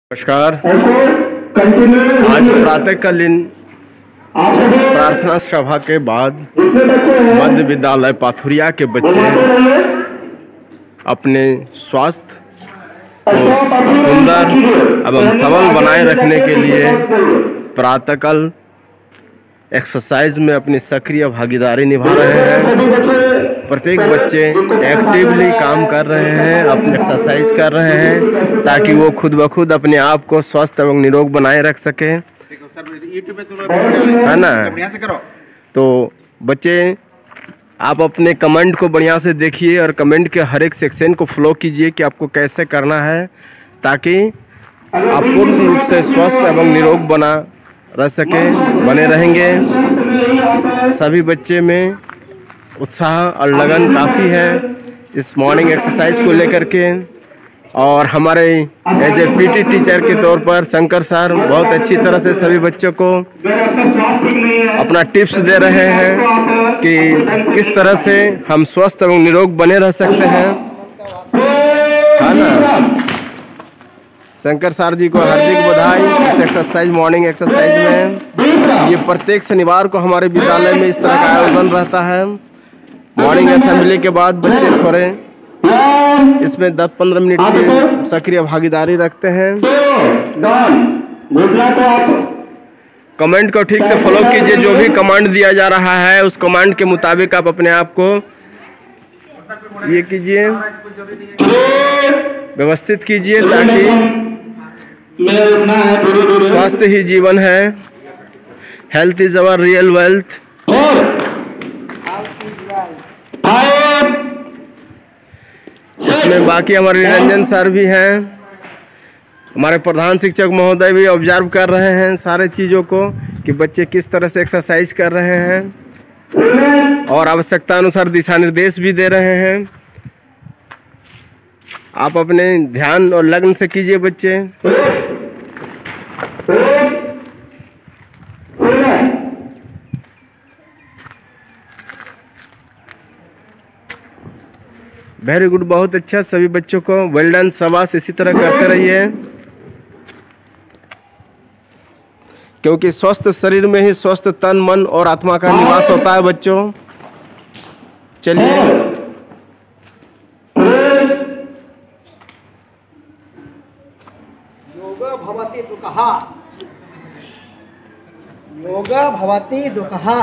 नमस्कार। आज प्रातःकालीन प्रार्थना सभा के बाद मध्य विद्यालय पाथुरिया के बच्चे अपने स्वास्थ्य को सुंदर एवं सबल बनाए रखने के लिए प्रातःकाल एक्सरसाइज में अपनी सक्रिय भागीदारी निभा रहे हैं। प्रत्येक बच्चे एक्टिवली काम कर रहे हैं, अपनी एक्सरसाइज कर रहे हैं ताकि वो खुद ब खुद अपने आप को स्वस्थ एवं निरोग बनाए रख सके, है ना। तो बच्चे आप अपने कमेंट को बढ़िया से देखिए और कमेंट के हर एक सेक्शन को फॉलो कीजिए कि आपको कैसे करना है ताकि आप पूर्ण रूप से स्वस्थ एवं निरोग बना रह सके, बने रहेंगे। सभी बच्चे में उत्साह और लगन काफ़ी है इस मॉर्निंग एक्सरसाइज को लेकर के। और हमारे एज ए पीटी टीचर के तौर पर शंकर सर बहुत अच्छी तरह से सभी बच्चों को अपना टिप्स दे रहे हैं कि किस तरह से हम स्वस्थ एवं निरोग बने रह सकते हैं, है ना। शंकर सर जी को हार्दिक बधाई इस एक्सरसाइज मॉर्निंग एक्सरसाइज में। ये प्रत्येक शनिवार को हमारे विद्यालय में इस तरह का आयोजन रहता है। मॉर्निंग असेंबली के बाद बच्चे थोड़े इसमें 10-15 मिनट की सक्रिय भागीदारी रखते हैं। कमेंट को ठीक से फॉलो कीजिए, जो भी कमांड दिया जा रहा है उस कमांड के मुताबिक आप अपने आप को ये कीजिए, व्यवस्थित कीजिए ताकि स्वास्थ्य ही जीवन है। Health is our real wealth. इसमें बाकी हमारे निरंजन सर भी हैं, हमारे प्रधान शिक्षक महोदय भी ऑब्जर्व कर रहे हैं सारे चीज़ों को कि बच्चे किस तरह से एक्सरसाइज कर रहे हैं और आवश्यकता अनुसार दिशा निर्देश भी दे रहे हैं। आप अपने ध्यान और लगन से कीजिए बच्चे। वेरी गुड, बहुत अच्छा। सभी बच्चों को वेल डन, शाबाश। इसी तरह करते रहिए क्योंकि स्वस्थ शरीर में ही स्वस्थ तन, मन और आत्मा का निवास होता है बच्चों। चलिए योगा भवति दुःखः, योगा भवति दुःखः।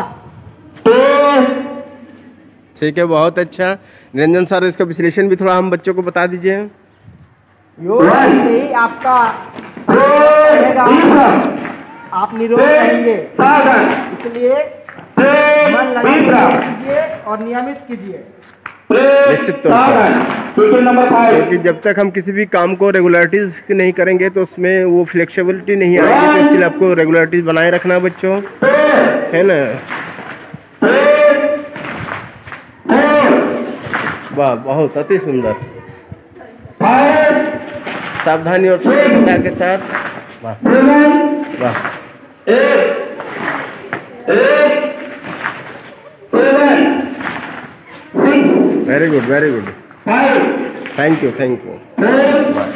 ठीक है, बहुत अच्छा। निरंजन सर, इसका विश्लेषण भी थोड़ा हम बच्चों को बता दीजिए। योग से ही आपका रहेगा, आप निरोग रहेंगे, इसलिए मन लगा कीजिए और नियमित कीजिए निश्चित तौर पर, क्योंकि जब तक हम किसी भी काम को रेगुलरिटीज नहीं करेंगे तो उसमें वो फ्लेक्सिबिलिटी नहीं आएगी। तो इसलिए आपको रेगुलरिटीज बनाए रखना बच्चों, है ना। वाह, बहुत अति सुंदर। सावधानी और सतर्कता के साथ। वाह वाह, very good, very good. Thank you, thank you.